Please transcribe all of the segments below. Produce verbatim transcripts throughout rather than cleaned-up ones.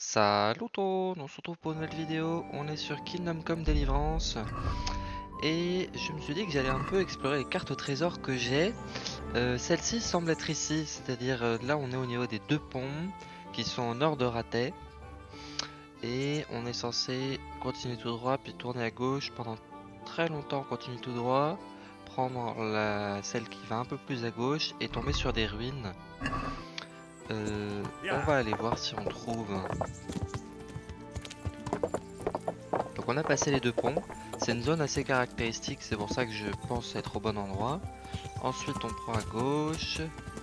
Salut tout, on se retrouve pour une nouvelle vidéo, on est sur Kingdom Come Deliverance et je me suis dit que j'allais un peu explorer les cartes au trésor que j'ai. Euh, Celle-ci semble être ici, c'est-à-dire euh, là on est au niveau des deux ponts qui sont au nord de Rattay et on est censé continuer tout droit puis tourner à gauche pendant très longtemps, on continue tout droit, prendre la... celle qui va un peu plus à gauche et tomber sur des ruines. Euh, on va aller voir si on trouve... Donc on a passé les deux ponts, c'est une zone assez caractéristique, c'est pour ça que je pense être au bon endroit. Ensuite on prend à gauche.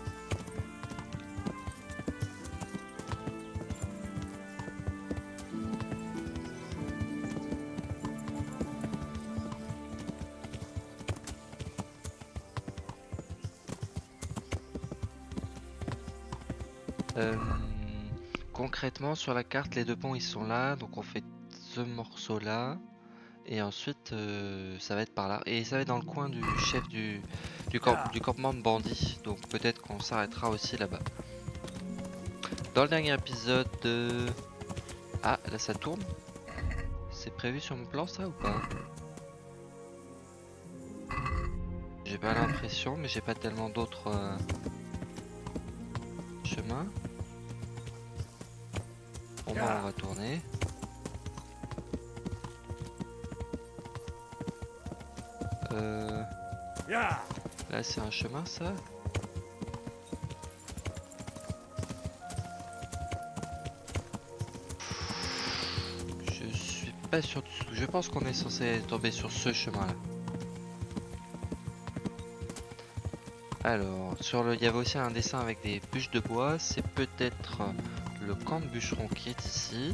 Euh, Concrètement sur la carte les deux ponts ils sont là, donc on fait ce morceau là. Et ensuite euh, ça va être par là. Et ça va être dans le coin du chef du, du, camp, du campement de bandits, donc peut-être qu'on s'arrêtera aussi là-bas. Dans le dernier épisode... Euh... Ah là ça tourne. C'est prévu sur mon plan ça ou pas? J'ai pas l'impression, mais j'ai pas tellement d'autres euh, chemins. Au moins on va tourner. Euh... Là c'est un chemin ça. Je suis pas sûr du tout. Je pense qu'on est censé tomber sur ce chemin là. Alors, sur le, il y avait aussi un dessin avec des bûches de bois. C'est peut-être le camp de bûcheron qui est ici.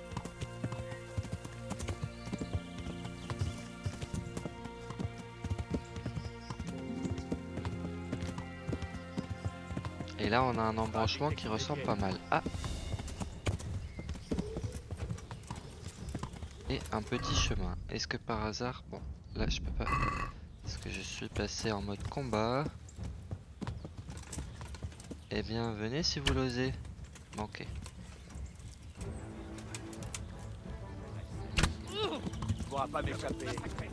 Et là, on a un embranchement qui ressemble pas mal. Ah! Et un petit chemin. Est-ce que par hasard... Bon, là je peux pas... Est-ce que je suis passé en mode combat? Eh bien, venez si vous l'osez. Manqué. Tu pourras pas m'échapper.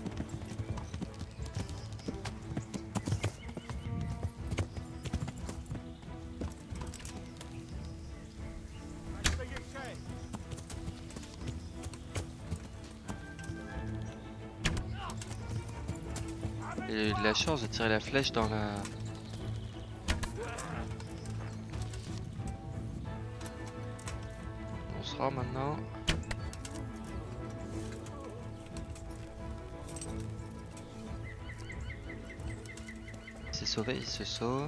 J'ai eu de la chance de tirer la flèche dans la... On se rend maintenant. Il s'est sauvé, il se sauve.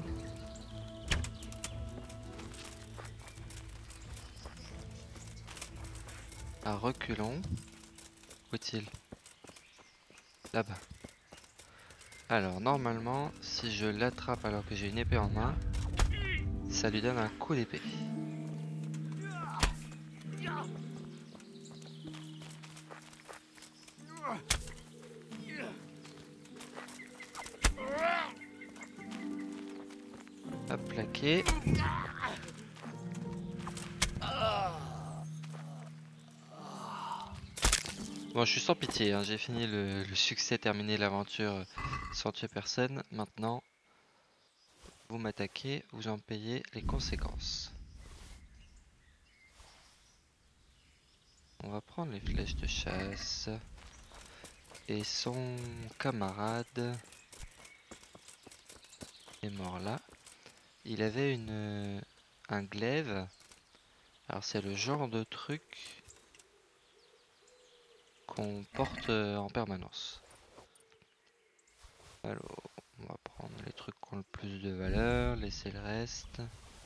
Ah, reculons. Où est-il? Là-bas. Alors, normalement, si je l'attrape alors que j'ai une épée en main, ça lui donne un coup d'épée. Hop, plaqué. Bon, je suis sans pitié, hein. J'ai fini le, le succès, terminé l'aventure euh, sans tuer personne. Maintenant, vous m'attaquez, vous en payez les conséquences. On va prendre les flèches de chasse. Et son camarade est mort là. Il avait une un glaive. Alors c'est le genre de truc qu'on porte en permanence. Alors, on va prendre les trucs qui ont le plus de valeur, laisser le reste.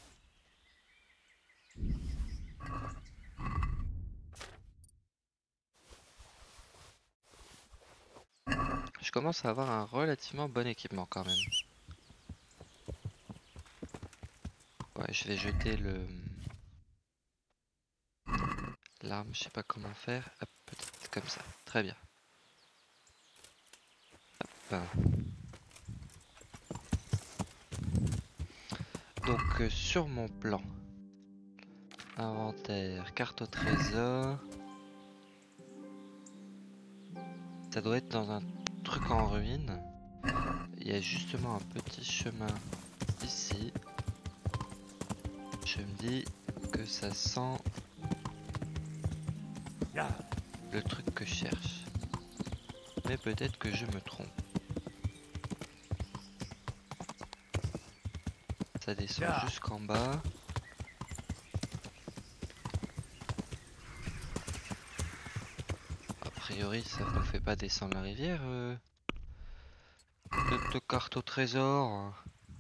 Je commence à avoir un relativement bon équipement quand même. Ouais, je vais jeter le l'arme, je sais pas comment faire. Hop, peut-être comme ça. Très bien. Hop. Donc euh, sur mon plan, Inventaire, carte au trésor. Ça doit être dans un truc en ruine. Il y a justement un petit chemin ici. Je me dis que ça sent le truc que je cherche. Mais peut-être que je me trompe. Ça descend jusqu'en bas. A priori, ça ne nous fait pas descendre la rivière. Euh... De carte au trésor.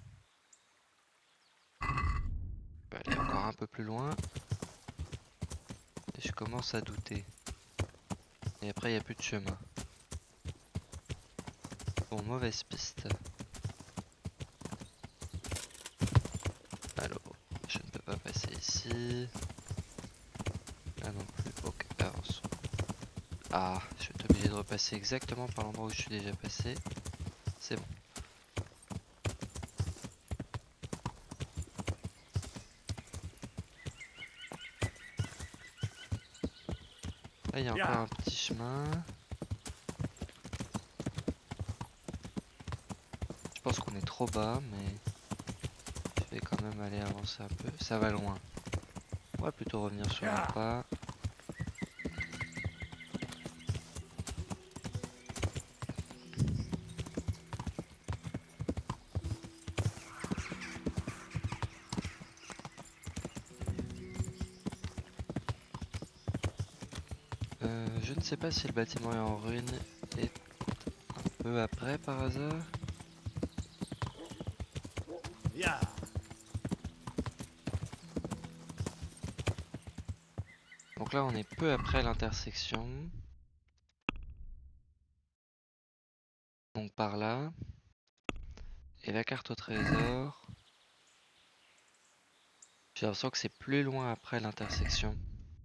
Je vais aller encore un peu plus loin. Et je commence à douter. Et après, il n'y a plus de chemin. Bon, mauvaise piste. Alors, je ne peux pas passer ici. Là non plus. Ok, avance. Ah, je vais être obligé de repasser exactement par l'endroit où je suis déjà passé. C'est bon. Là, il y a encore un petit chemin. Je pense qu'on est trop bas, mais je vais quand même aller avancer un peu. Ça va loin. On va plutôt revenir sur le pas. Euh, je ne sais pas si le bâtiment est en ruine et un peu après par hasard. Donc là on est peu après l'intersection. Donc par là. Et la carte au trésor. J'ai l'impression que c'est plus loin après l'intersection.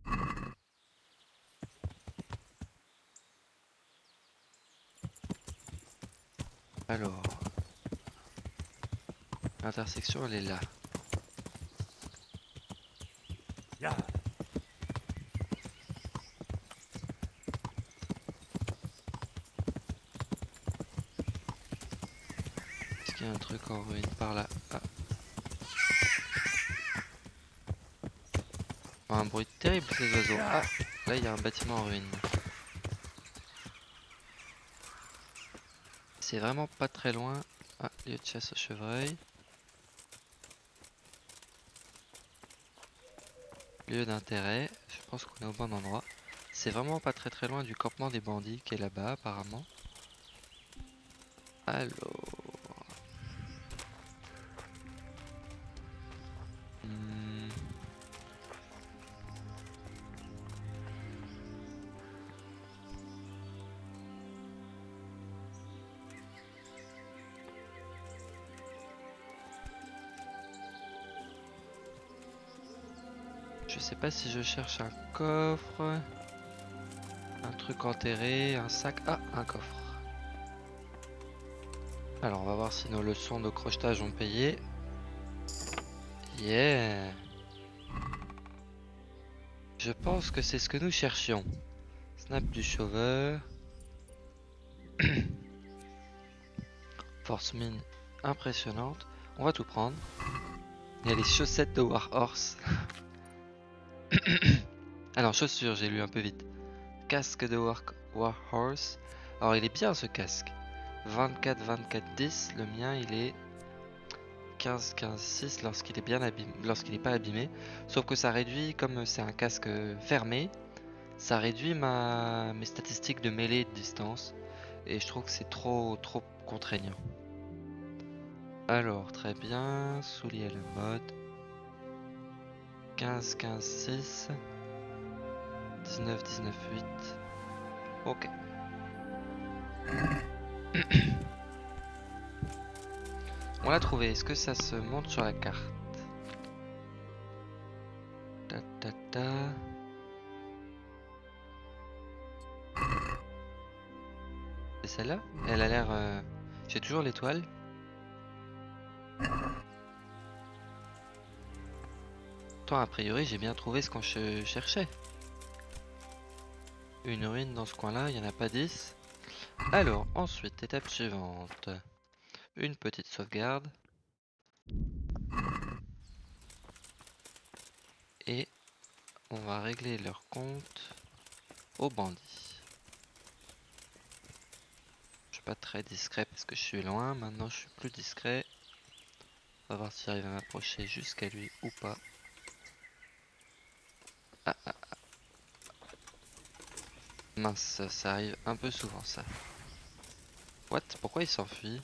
Alors. L'intersection elle est là. Est-ce qu'il y a un truc en ruine par là? Ah. Oh, un bruit terrible ces oiseaux. Ah, là il y a un bâtiment en ruine. C'est vraiment pas très loin. Ah, lieu de chasse au chevreuil. Lieu d'intérêt. Je pense qu'on est au bon endroit. C'est vraiment pas très très loin du campement des bandits qui est là-bas apparemment. Alors. Hmm. Je sais pas si je cherche un coffre, un truc enterré, un sac. Ah, un coffre. Alors on va voir si nos leçons de crochetage ont payé. Yeah. Je pense que c'est ce que nous cherchions. Snap du sauveur. Force mine impressionnante. On va tout prendre. Il y a les chaussettes de Warhorse. Alors chaussures, j'ai lu un peu vite. Casque de War Warhorse. Alors il est bien ce casque. vingt-quatre vingt-quatre dix. Le mien il est quinze quinze six lorsqu'il est bien abîmé, lorsqu'il n'est pas abîmé. Sauf que ça réduit, comme c'est un casque fermé, ça réduit ma mes statistiques de mêlée et de distance. Et je trouve que c'est trop trop contraignant. Alors très bien. Souliers le mode. quinze quinze six. dix-neuf dix-neuf huit. Ok. On l'a trouvé. Est-ce que ça se montre sur la carte? Ta ta ta. C'est celle-là? Elle a l'air... Euh... J'ai toujours l'étoile. pourtant a priori j'ai bien trouvé ce qu'on ch cherchait. Une ruine dans ce coin là, il n'y en a pas dix. Alors ensuite, étape suivante. Une petite sauvegarde. Et on va régler leur compte aux bandits. Je suis pas très discret parce que je suis loin. Maintenant je suis plus discret. On va voir si j'arrive à m'approcher jusqu'à lui ou pas. Ah, ah, ah. Mince, ça arrive un peu souvent ça. What? Pourquoi il s'enfuit?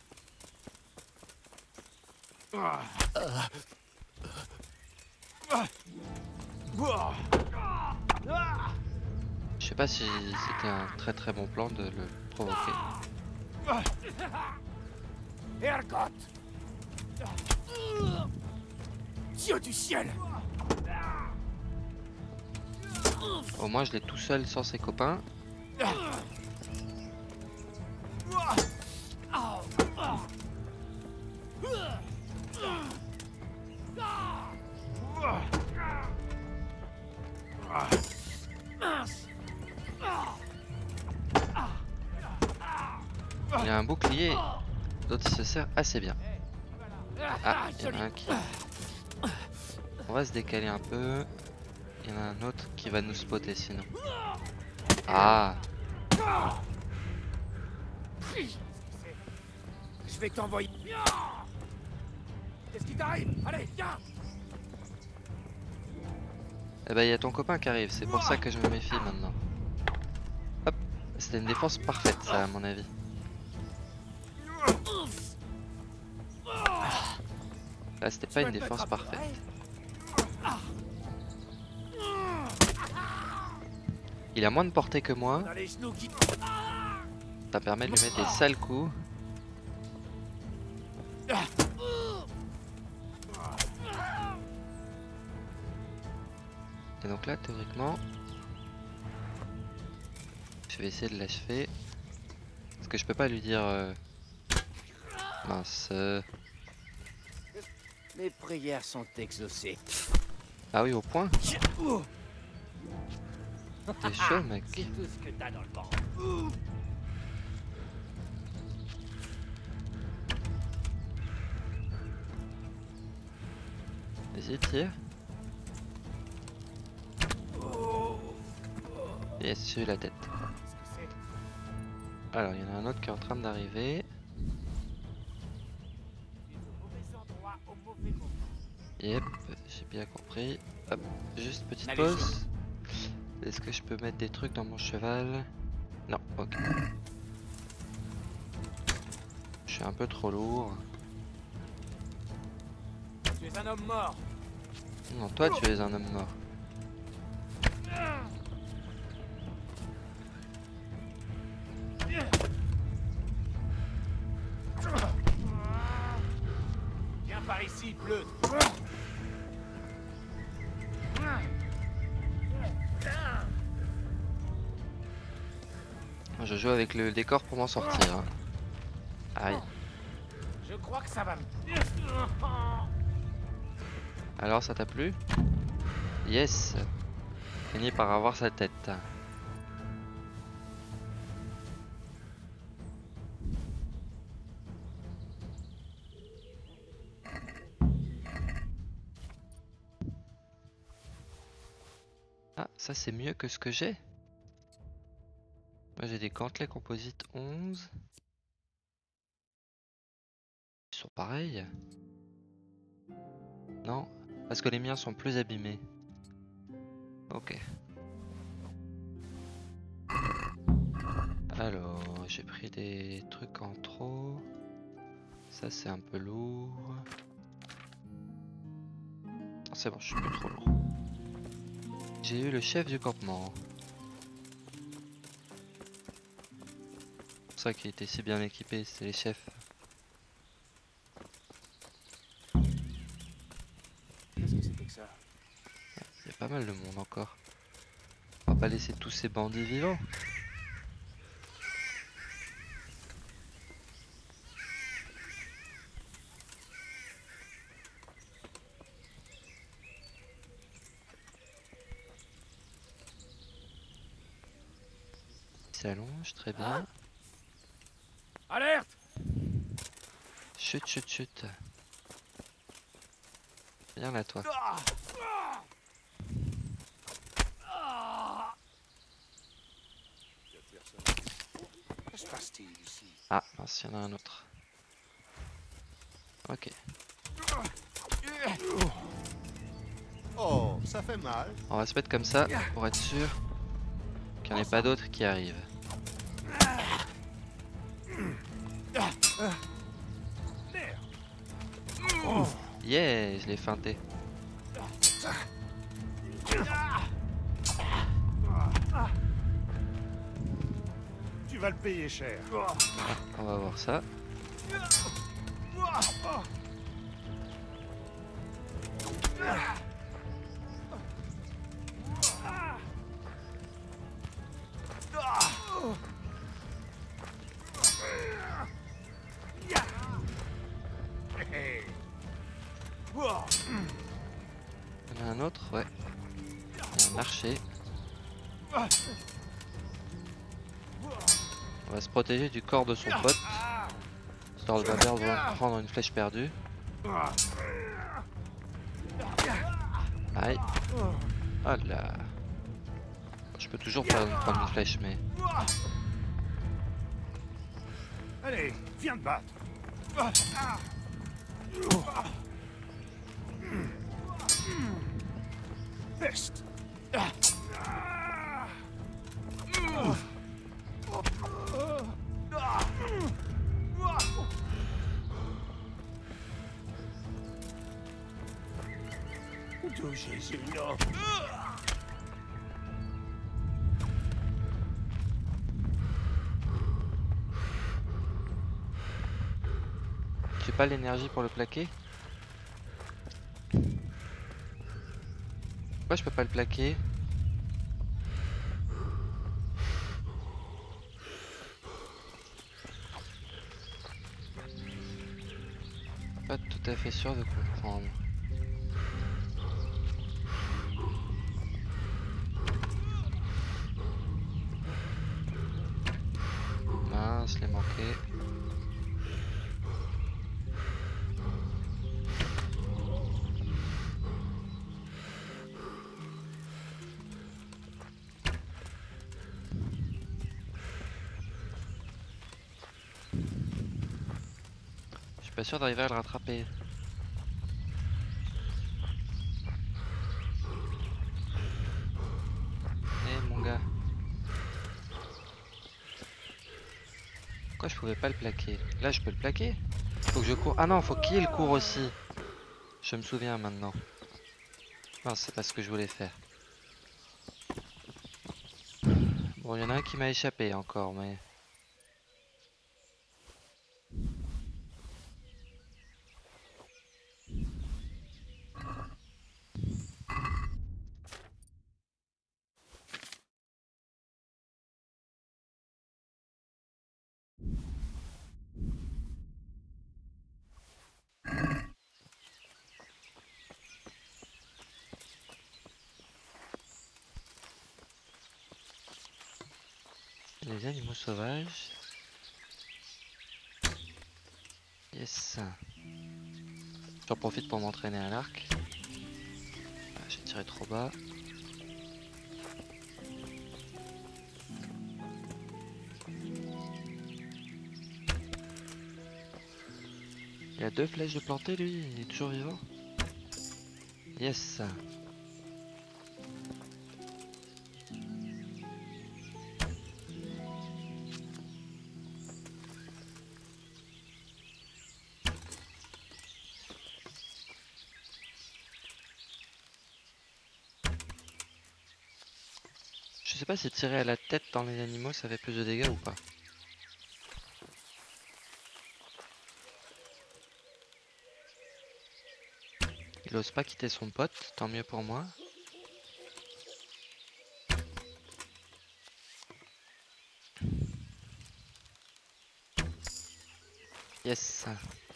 Je sais pas si c'était un très très bon plan de le provoquer. Ergot! Dieu du ciel! Au moins je l'ai tout seul sans ses copains. Il a un bouclier, l'autre se sert assez bien. Ah, il y en a un qui... On va se décaler un peu. Il y en a un autre qui va nous spotter sinon. Ah! Je vais t'envoyer. Qu'est-ce qui t'arrive? Allez, viens! Eh ben il y a ton copain qui arrive, c'est pour ça que je me méfie maintenant. Hop, c'était une défense parfaite ça à mon avis. Là c'était pas une défense parfaite. Il a moins de portée que moi. Ça permet de lui mettre des sales coups. Et donc là théoriquement je vais essayer de l'achever. Parce que je peux pas lui dire euh... mince euh... Mes prières sont exaucées. Ah oui au point. T'es chaud mec. C'est tout ce que t'as dans le ventre. Vas-y tire. Yes, j'ai eu la tête. Alors il y en a un autre qui est en train d'arriver. Yep, j'ai bien compris. Hop, juste petite pause. Est-ce que je peux mettre des trucs dans mon cheval? Non, ok. Je suis un peu trop lourd. Tu es un homme mort. Non, toi tu es un homme mort. Viens par ici, bleu. Je joue avec le décor pour m'en sortir. Hein. Aïe. Je crois que ça va me... Alors ça t'a plu? Yes. Fini par avoir sa tête. Ah, ça c'est mieux que ce que j'ai. Moi j'ai des gantelets composites onze. Ils sont pareils. Non, parce que les miens sont plus abîmés. Ok. Alors, j'ai pris des trucs en trop. Ça c'est un peu lourd. Ah, c'est bon, je suis plus trop lourd. J'ai eu le chef du campement. C'est pour ça qu'il était si bien équipé, c'est les chefs. Qu'est-ce que c'était que ça? Il y a pas mal de monde encore. On va pas laisser tous ces bandits vivants. s'allonge, très bien. Alerte! Chut, chut, chut. Viens là, toi. Que se passe-t-il ici? Ah, mince, il y en a un autre. Ok. Oh, ça fait mal. On va se mettre comme ça pour être sûr qu'il n'y en ait pas d'autres qui arrivent. Yeah, je l'ai feinté. Tu vas le payer cher. Ah, on va voir ça. Il y en a un autre, ouais. Il y a un archer. On va se protéger du corps de son pote. Histoire de pas perdre, prendre une flèche perdue. Aïe. Oh là. Je peux toujours prendre prendre une flèche, mais... Allez, viens te battre. Peste. Oh Jésus, non. J'ai pas l'énergie pour le plaquer. Pourquoi je peux pas le plaquer? Pas tout à fait sûr de comprendre. Mince, je l'ai manqué. Je suis pas sûr d'arriver à le rattraper. Eh mon gars. Pourquoi je pouvais pas le plaquer? Là je peux le plaquer? Faut que je cours. Ah non, faut qu'il court aussi. Je me souviens maintenant. Non, c'est pas ce que je voulais faire. Bon, il y en a un qui m'a échappé encore, mais... Les animaux sauvages. Yes. J'en profite pour m'entraîner à l'arc. Ah, j'ai tiré trop bas. Il a deux flèches de planter lui, il est toujours vivant. Yes. Je sais pas si tirer à la tête dans les animaux ça fait plus de dégâts ou pas. Il ose pas quitter son pote, tant mieux pour moi. Yes.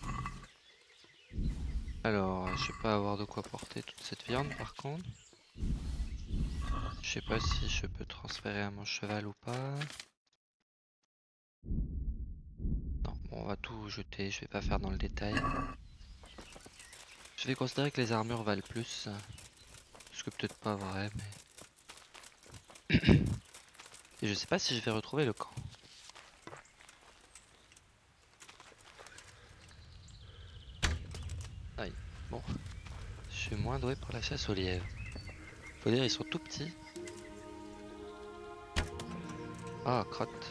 Alors, je vais pas avoir de quoi porter toute cette viande par contre. Je sais pas si je peux transférer à mon cheval ou pas. Non, bon, on va tout jeter, je vais pas faire dans le détail. Je vais considérer que les armures valent plus. Ce que peut-être pas vrai, mais... Et je sais pas si je vais retrouver le camp. Aïe, bon. Je suis moins doué pour la chasse aux lièvres. Faut dire, ils sont tout petits. Ah, crotte.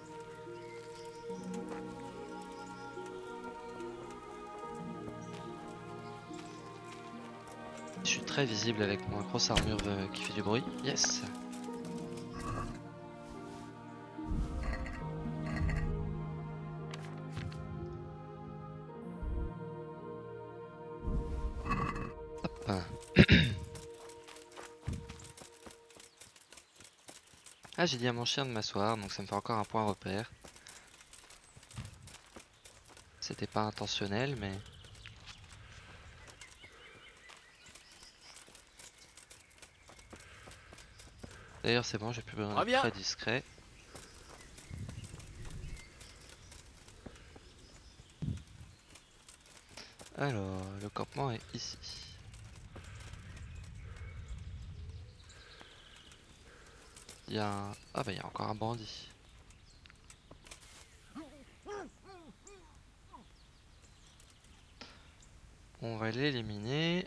Je suis très visible avec ma grosse armure euh, qui fait du bruit. Yes. Hop. Ah, j'ai dit à mon chien de m'asseoir, donc ça me fait encore un point repère. C'était pas intentionnel, mais... D'ailleurs, c'est bon, j'ai plus besoin d'être très discret. Alors, le campement est ici. Il y a un... Ah bah il y a encore un bandit. On va l'éliminer.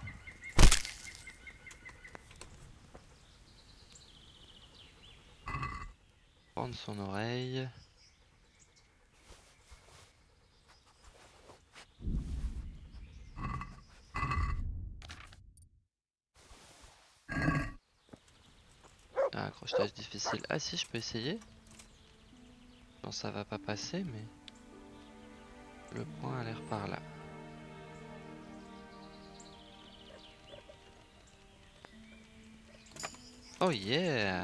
Prendre son oreille. Ah, accrochage difficile. Ah si, je peux essayer. Non, ça va pas passer, mais... Le point a l'air par là. Oh yeah!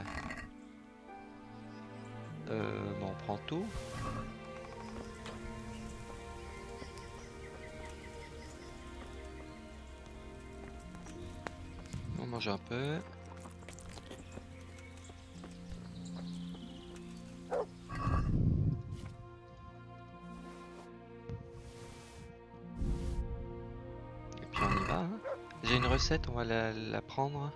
Euh, bon, on prend tout. On mange un peu. Et puis on y va, hein. J'ai une recette, on va la, la prendre.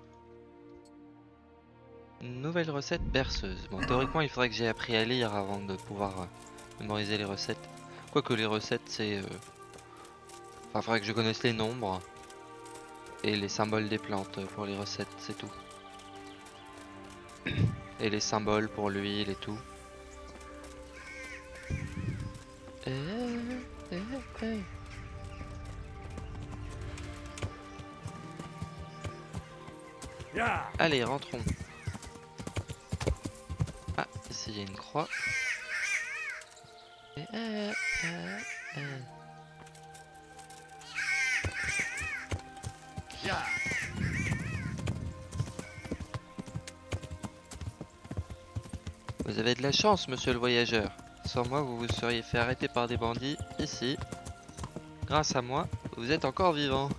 Une nouvelle recette berceuse. Bon, théoriquement, il faudrait que j'ai appris à lire avant de pouvoir euh, mémoriser les recettes. Quoique les recettes, c'est... Euh... Enfin, il faudrait que je connaisse les nombres. Et les symboles des plantes pour les recettes, c'est tout. Et les symboles pour l'huile et tout. Eh, eh, eh. Yeah. Allez, rentrons. Ah, ici il y a une croix. Et eh, eh, eh. Yeah. Vous avez de la chance, monsieur le voyageur. Sans moi, vous vous seriez fait arrêter par des bandits ici. Grâce à moi, vous êtes encore vivant.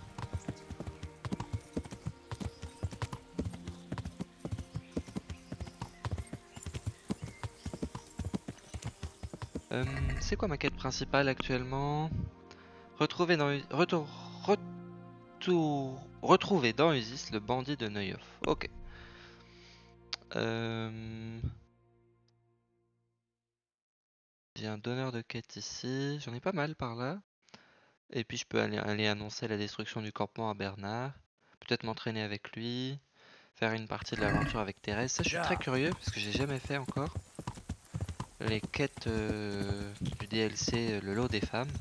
Euh, c'est quoi ma quête principale actuellement? Retrouver dans retour retour retrouver dans Usis le bandit de Neuhof. Ok. Euh... J'ai un donneur de quête ici. J'en ai pas mal par là. Et puis je peux aller, aller annoncer la destruction du campement à Bernard. Peut-être m'entraîner avec lui. Faire une partie de l'aventure avec Thérèse. Ça, je suis très curieux parce que j'ai jamais fait encore. Les quêtes euh, du D L C, le lot des femmes.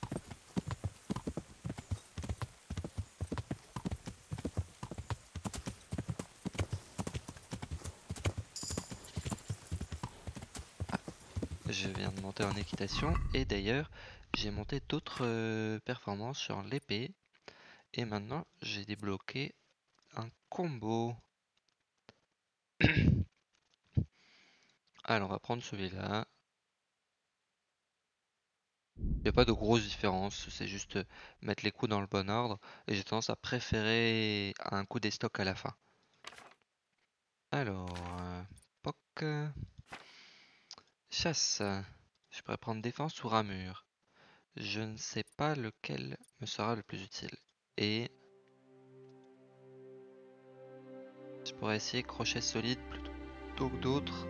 Ah, je viens de monter en équitation et d'ailleurs j'ai monté d'autres euh, performances sur l'épée. Et maintenant j'ai débloqué un combo. Alors on va prendre celui-là. Il n'y a pas de grosse différence, c'est juste mettre les coups dans le bon ordre. Et j'ai tendance à préférer un coup des stocks à la fin. Alors, euh, poc. Chasse. Je pourrais prendre défense ou ramure. Je ne sais pas lequel me sera le plus utile. Et je pourrais essayer crochet solide plutôt que d'autres.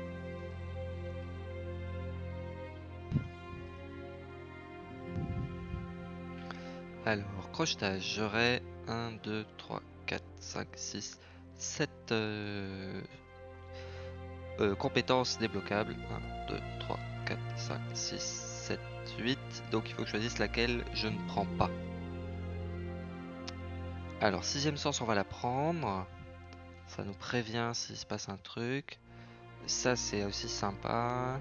Alors, crochetage, j'aurai un, deux, trois, quatre, cinq, six, sept euh, euh, compétences débloquables. un, deux, trois, quatre, cinq, six, sept, huit. Donc il faut que je choisisse laquelle je ne prends pas. Alors, sixième sens, on va la prendre. Ça nous prévient s'il se passe un truc. Ça, c'est aussi sympa.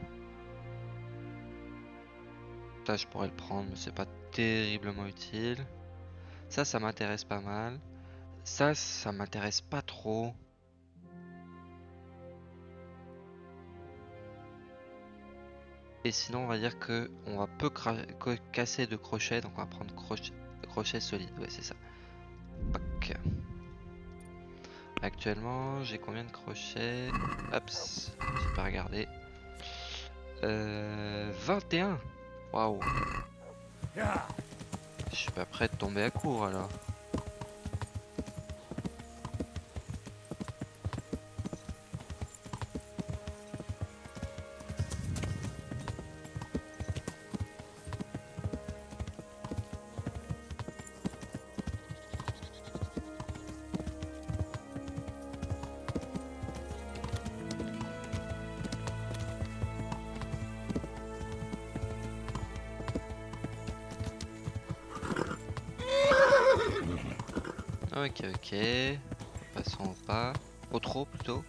Ça, je pourrais le prendre, mais c'est pas terriblement utile. Ça, ça m'intéresse pas mal. Ça, ça m'intéresse pas trop. Et sinon, on va dire que on va peu casser de crochets, donc on va prendre crochet, crochet solide. Ouais, c'est ça. Pac. Actuellement, j'ai combien de crochets? Hop, j'ai pas regardé. Euh, vingt et un. Waouh. Je suis pas prêt de tomber à court alors. Ok, ok. Passons au pas. Au trop plutôt.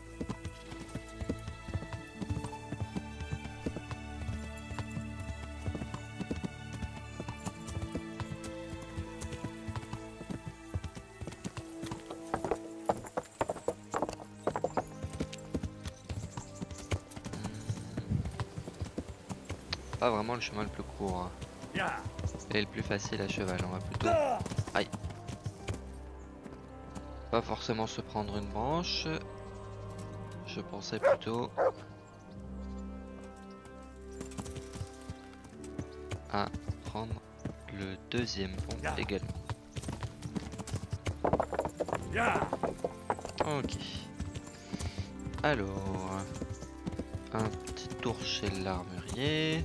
Pas vraiment le chemin le plus court. Hein. Et le plus facile à cheval. On va plutôt... Aïe. Pas forcément se prendre une branche. Je pensais plutôt à prendre le deuxième pont également. Ok. Alors, un petit tour chez l'armurier.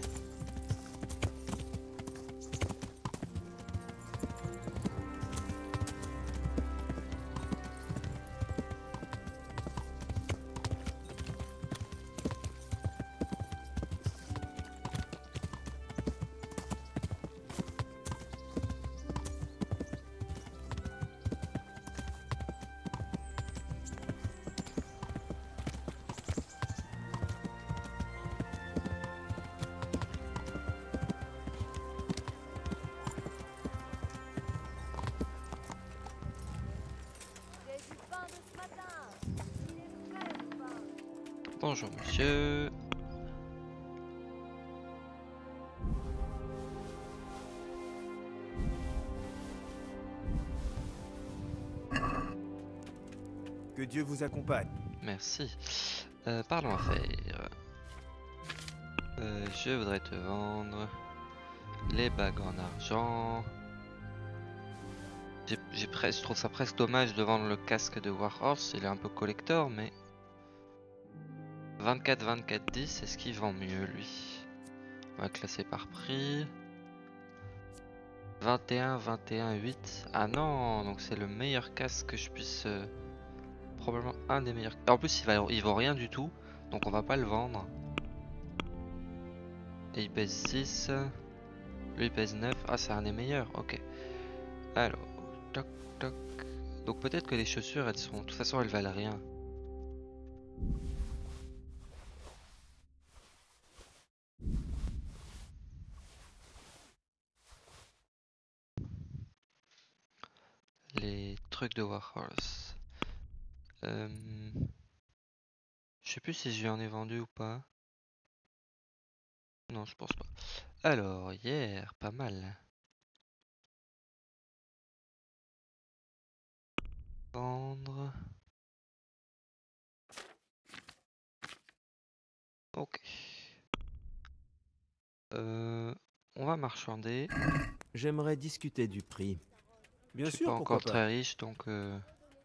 Bonjour monsieur. Que Dieu vous accompagne. Merci. Euh, parlons affaires. Euh, je voudrais te vendre les bagues en argent. J'ai presque, je trouve ça presque dommage de vendre le casque de Warhorse. Il est un peu collector, mais vingt-quatre, vingt-quatre, dix, est-ce qu'il vend mieux lui? On va classer par prix. vingt et un, vingt et un, huit. Ah non, donc c'est le meilleur casque que je puisse... Euh, probablement un des meilleurs. En plus, il, va, il vaut rien du tout, donc on va pas le vendre. Et il pèse six. Lui il pèse neuf. Ah, c'est un des meilleurs, ok. Alors, toc toc. Donc peut-être que les chaussures, elles sont... De toute façon, elles valent rien. Les trucs de Warhorse. Euh... Je sais plus si je lui en ai vendu ou pas. Non, je pense pas. Alors, hier, pas mal. Vendre. Ok. Euh, on va marchander. J'aimerais discuter du prix. Bien Je suis sûr, pas pourquoi encore pas. très riche, donc... Euh...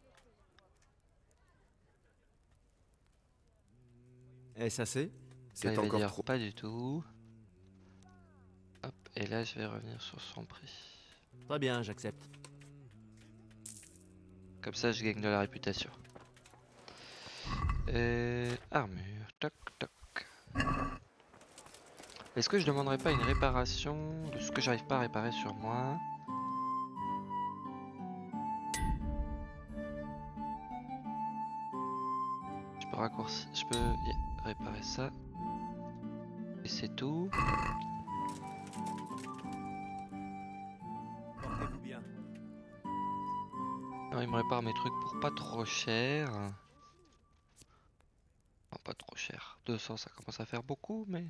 Est-ce assez? Là, C'est il va encore dire trop. pas du tout. Hop, et là, je vais revenir sur son prix. Très bien, j'accepte. Comme ça, je gagne de la réputation. Euh, armure, toc toc. Est-ce que je demanderais pas une réparation de ce que j'arrive pas à réparer sur moi? Je peux raccourcir, je peux yeah, réparer ça. Et c'est tout. Portez-vous bien. Alors, il me répare mes trucs pour pas trop cher. Non, pas trop cher. deux cents, ça commence à faire beaucoup, mais...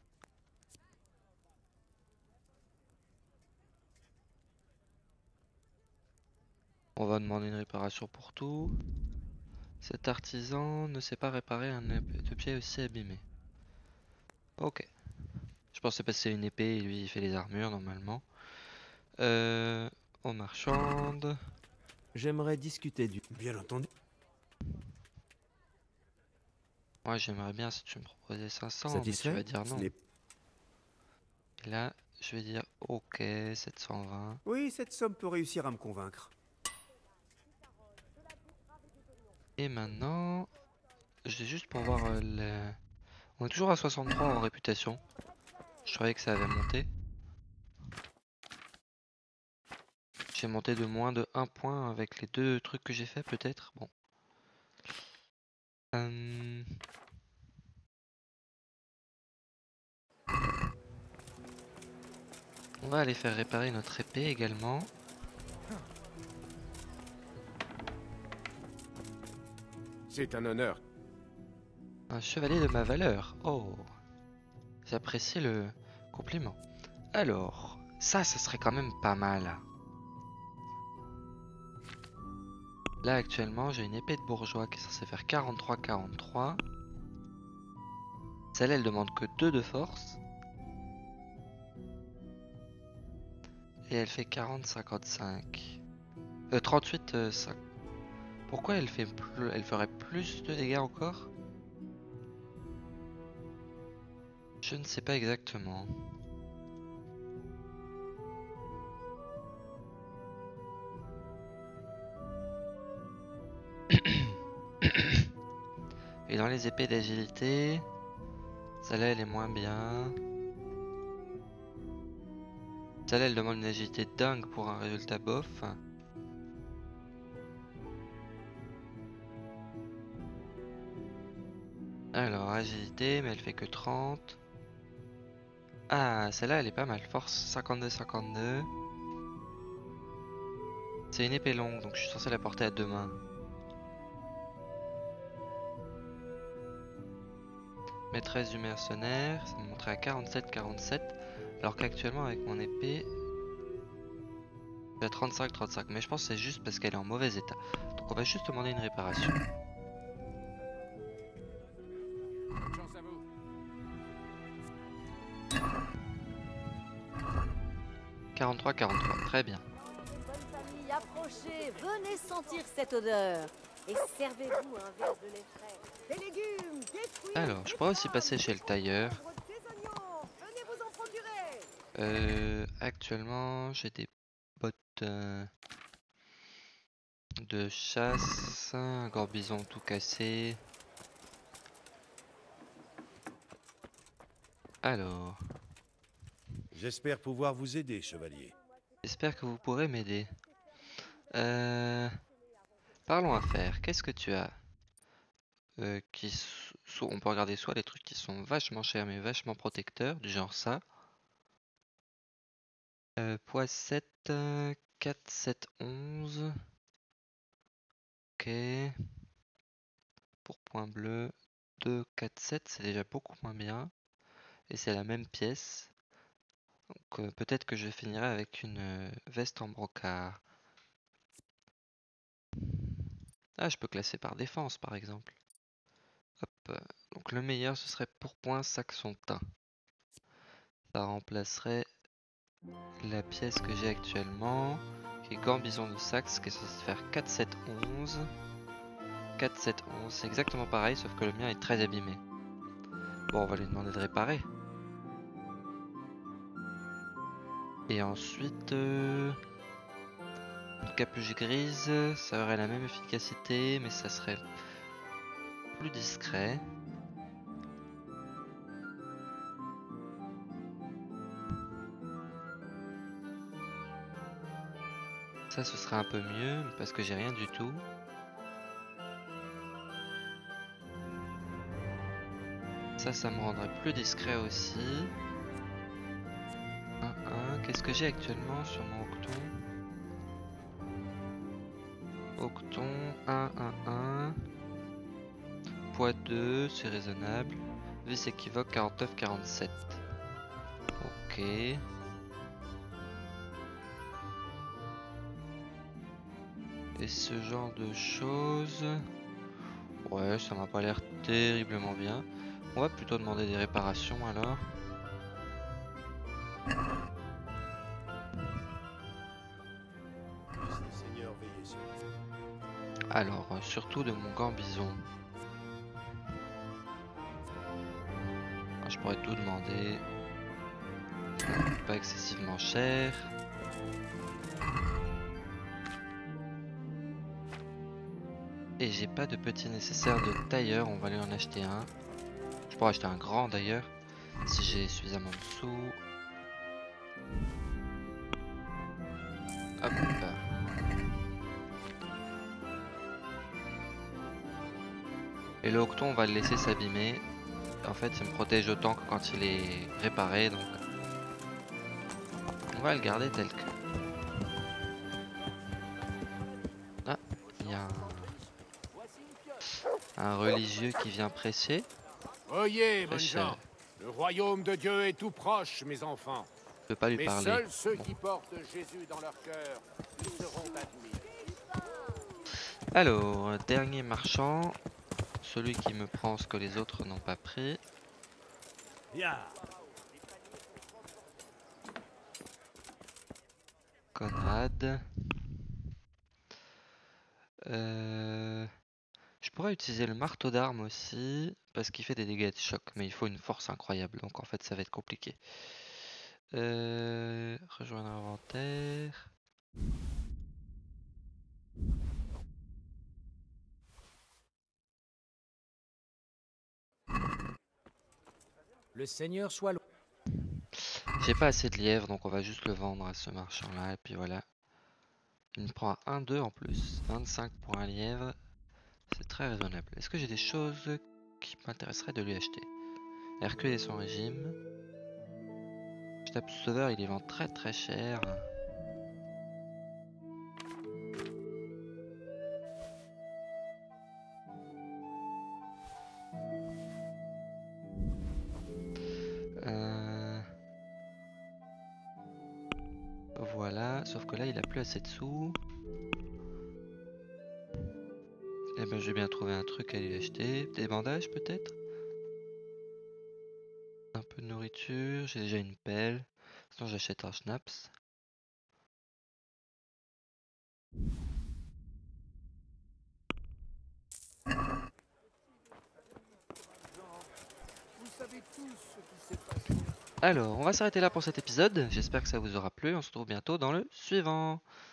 On va demander une réparation pour tout. Cet artisan ne sait pas réparer un de pied aussi abîmé. Ok. Je pensais passer une épée et lui il fait les armures normalement. Euh, on marchande. J'aimerais discuter du... Bien entendu. Moi j'aimerais bien si tu me proposais cinq cents, Satisfait? mais tu vas dire Ce non. n'est- Et là, je vais dire ok, sept cent vingt. Oui, cette somme peut réussir à me convaincre. Et maintenant, je vais juste pour voir euh, le... On est toujours à soixante-trois en réputation. Je croyais que ça avait monté. J'ai monté de moins de un point avec les deux trucs que j'ai fait peut-être. Bon. Euh... On va aller faire réparer notre épée également. C'est un honneur. Un chevalier de ma valeur. Oh. J'apprécie le compliment. Alors, ça, ça serait quand même pas mal. Là, actuellement, j'ai une épée de bourgeois qui est censée faire quarante-trois quarante-trois. Celle-là, elle demande que deux de force. Et elle fait quarante cinquante-cinq. Euh, trente-huit, euh, cinq. Pourquoi elle fait plus... elle ferait plus de dégâts encore? Je ne sais pas exactement. Et dans les épées d'agilité, celle-là elle est moins bien. Celle-là elle demande une agilité dingue pour un résultat bof. Alors agilité, mais elle fait que trente. Ah, celle-là elle est pas mal. Force cinquante-deux cinquante-deux. C'est une épée longue, donc je suis censé la porter à deux mains. Maîtresse du mercenaire, ça me montrait à quarante-sept quarante-sept. Alors qu'actuellement avec mon épée, j'ai à trente-cinq trente-cinq. Mais je pense que c'est juste parce qu'elle est en mauvais état. Donc on va juste demander une réparation. Bonne chance à vous. quarante-trois quarante-trois, très bien. Bonne famille, approchez, venez sentir cette odeur. Et servez-vous un verre de lait frais. Des légumes, des fruits. Alors, je pourrais aussi passer chez le tailleur. Des oignons, venez vous en procurer. Euh, actuellement, j'ai des bottes euh, de chasse, un gorbison tout cassé. Alors, J'espère pouvoir vous aider, chevalier. j'espère que vous pourrez m'aider. Euh, parlons affaires. Qu'est-ce que tu as euh, qui so- so- On peut regarder soit les trucs qui sont vachement chers mais vachement protecteurs, du genre ça. Euh, poids sept, euh, quatre, sept, onze. Ok. Pour point bleu, deux, quatre, sept, c'est déjà beaucoup moins bien. Et c'est la même pièce. Donc euh, peut-être que je finirai avec une euh, veste en brocart. Ah, je peux classer par défense par exemple. Hop. euh, Donc le meilleur ce serait pourpoint saxon teint. Ça remplacerait la pièce que j'ai actuellement, qui est Gambison de Saxe, qui est censé faire quatre, sept, onze. quatre, sept, onze, c'est exactement pareil, sauf que le mien est très abîmé. Bon, on va lui demander de réparer. Et ensuite, euh, une capuche grise, ça aurait la même efficacité, mais ça serait plus discret. Ça, ce serait un peu mieux, parce que j'ai rien du tout. Ça, ça me rendrait plus discret aussi. un, un. Qu'est-ce que j'ai actuellement sur mon Octon? Octon, un, un, un. Poids deux, c'est raisonnable. Vis équivoque, quarante-neuf, quarante-sept. Ok. Et ce genre de choses... Ouais, ça m'a pas l'air terriblement bien. On va plutôt demander des réparations alors. Alors, euh, surtout de mon Gambison. Je pourrais tout demander. Pas excessivement cher. Et j'ai pas de petit nécessaire de tailleur, on va aller en acheter un. Je pourrais acheter un grand d'ailleurs, si j'ai suffisamment de sous. Hop. Et le Octon, on va le laisser s'abîmer. En fait, il me protège autant que quand il est réparé, donc on va le garder tel que. Ah, il y a un... un religieux qui vient prêcher. Oyez, bonnes gens, le royaume de Dieu est tout proche, mes enfants. Je peux pas lui Mais parler. seuls ceux qui portent Jésus dans leur cœur y seront admis. Alors, dernier marchand, celui qui me prend ce que les autres n'ont pas pris. Yeah. Conrad. Euh... Je pourrais utiliser le marteau d'armes aussi, parce qu'il fait des dégâts de choc, mais il faut une force incroyable, donc en fait ça va être compliqué. Euh... Rejoindre l'inventaire. Le Seigneur soit loué. J'ai pas assez de lièvre, donc on va juste le vendre à ce marchand-là, et puis voilà. Il me prend un deux en plus, vingt-cinq pour un lièvre, c'est très raisonnable. Est-ce que j'ai des choses qui m'intéresseraient de lui acheter? Hercule et son régime. Je tape Sauveur, il les vend très très cher. Euh... Voilà, sauf que là il a plus assez de sous. Eh ben je vais bien trouver un truc à lui acheter. Des bandages peut-être? Un peu de nourriture, j'ai déjà une pelle. Sinon j'achète un schnapps. Alors, on va s'arrêter là pour cet épisode. J'espère que ça vous aura plu. On se retrouve bientôt dans le suivant.